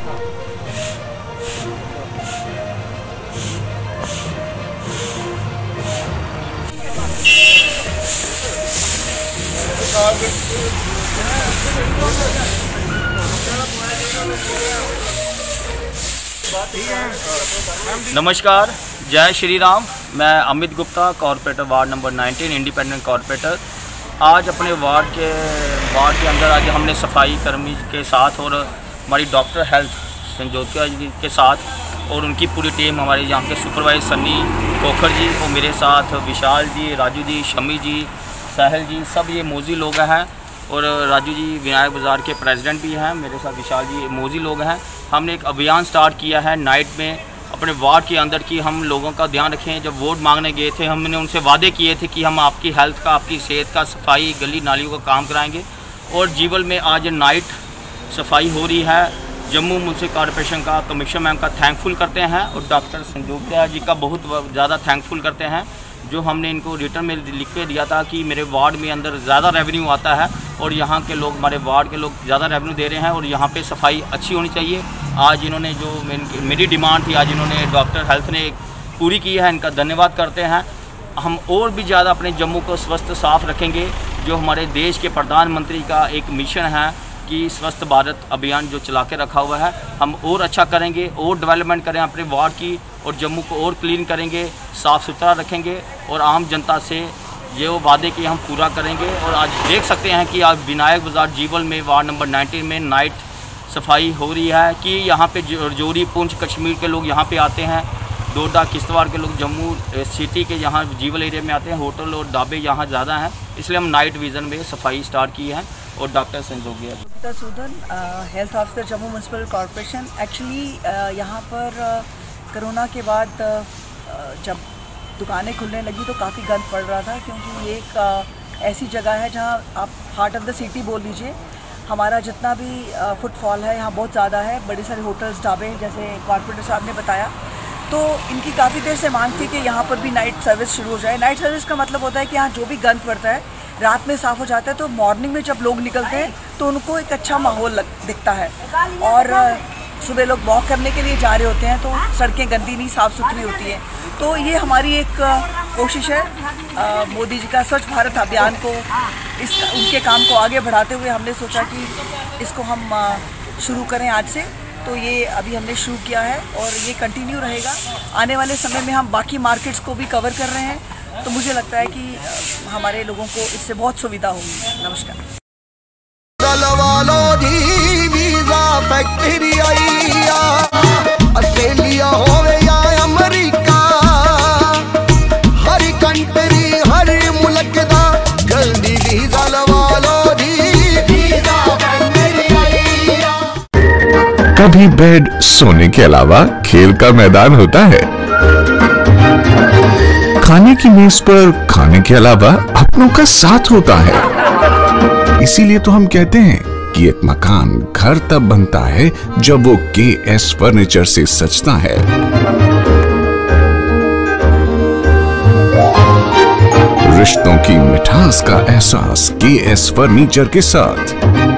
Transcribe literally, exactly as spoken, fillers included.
नमस्कार, जय श्री राम। मैं Amit Gupta, corporator ward number उन्नीस, इंडिपेंडेंट कॉर्पोरेटर। आज अपने वार्ड के वार्ड के अंदर आज हमने सफाई कर्मी के साथ और हमारी डॉक्टर हेल्थ संजोतिया जी के साथ और उनकी पूरी टीम, हमारे यहाँ के सुपरवाइजर सन्नी खोखर जी और मेरे साथ विशाल जी, राजू जी, शमी जी, साहिल जी, सब ये मोजी लोग हैं और राजू जी विनायक बाज़ार के प्रेसिडेंट भी हैं, मेरे साथ विशाल जी मोजी लोग हैं। हमने एक अभियान स्टार्ट किया है नाइट में अपने वार्ड के अंदर कि हम लोगों का ध्यान रखें। जब वोट मांगने गए थे हमने उनसे वादे किए थे कि हम आपकी हेल्थ का, आपकी सेहत का, सफाई गली नालियों का काम कराएंगे और जीवल में आज नाइट सफाई हो रही है। जम्मू म्यूनसिपल कॉर्पोरेशन का, कमिश्नर मैम का थैंकफुल करते हैं और डॉक्टर संजोतिया जी का बहुत ज़्यादा थैंकफुल करते हैं जो हमने इनको रिटर्न में लिख के दिया था कि मेरे वार्ड में अंदर ज़्यादा रेवेन्यू आता है और यहाँ के लोग, हमारे वार्ड के लोग ज़्यादा रेवेन्यू दे रहे हैं और यहाँ पे सफाई अच्छी होनी चाहिए। आज इन्होंने जो मेरी डिमांड थी आज इन्होंने डॉक्टर हेल्थ ने पूरी की है, इनका धन्यवाद करते हैं। हम और भी ज़्यादा अपने जम्मू को स्वस्थ साफ रखेंगे। जो हमारे देश के प्रधानमंत्री का एक मिशन है कि स्वस्थ भारत अभियान जो चला के रखा हुआ है, हम और अच्छा करेंगे और डेवलपमेंट करें अपने वार्ड की और जम्मू को और क्लीन करेंगे, साफ़ सुथरा रखेंगे और आम जनता से ये वो वादे कि हम पूरा करेंगे। और आज देख सकते हैं कि आज विनायक बाज़ार जीवल में वार्ड नंबर उन्नीस में नाइट सफाई हो रही है कि यहाँ पे जोरी, पुंछ, कश्मीर के लोग यहाँ पे आते हैं, डोडा, किश्तवाड़ के लोग जम्मू सिटी के यहाँ जीवल एरिया में आते हैं, होटल और ढाबे यहाँ ज़्यादा हैं, इसलिए हम नाइट विज़न में सफाई स्टार्ट की है। और doctor Sanjotia Sudan, health officer Jammu municipal corporation. Actually यहाँ पर कोरोना के बाद जब दुकानें खुलने लगी तो काफ़ी गंद पड़ रहा था, क्योंकि ये एक ऐसी जगह है जहाँ आप हार्ट ऑफ द सिटी बोल लीजिए। हमारा जितना भी फुटफॉल है यहाँ बहुत ज़्यादा है, बड़े सारे होटल्स, ढाबे, जैसे कॉर्पोरेटर साहब ने बताया। तो इनकी काफ़ी देर से मांग थी कि यहाँ पर भी नाइट सर्विस शुरू हो जाए। नाइट सर्विस का मतलब होता है कि यहाँ जो भी गंद पड़ता है रात में साफ़ हो जाता है, तो मॉर्निंग में जब लोग निकलते हैं तो उनको एक अच्छा माहौल लग दिखता है। और सुबह लोग वॉक करने के लिए जा रहे होते हैं तो सड़कें गंदी नहीं, साफ़ सुथरी होती हैं। तो ये हमारी एक कोशिश है आ, मोदी जी का स्वच्छ भारत अभियान को, इस उनके काम को आगे बढ़ाते हुए हमने सोचा कि इसको हम आ, शुरू करें आज से। तो ये अभी हमने शुरू किया है और ये कंटिन्यू रहेगा। आने वाले समय में हम बाकी मार्केट्स को भी कवर कर रहे हैं, तो मुझे लगता है कि हमारे लोगों को इससे बहुत सुविधा होगी। नमस्कार। ऑस्ट्रेलिया होवे या अमेरिका, हर कंट्री हर मुल्क दा जल्दी वीजा लवा लो जी, वीजा कभी बेड सोने के अलावा खेल का मैदान होता है, खाने की मेज पर खाने के अलावा अपनों का साथ होता है। इसीलिए तो हम कहते हैं कि एक मकान घर तब बनता है जब वो के एस फर्नीचर से सजता है। रिश्तों की मिठास का एहसास के एस फर्नीचर के साथ।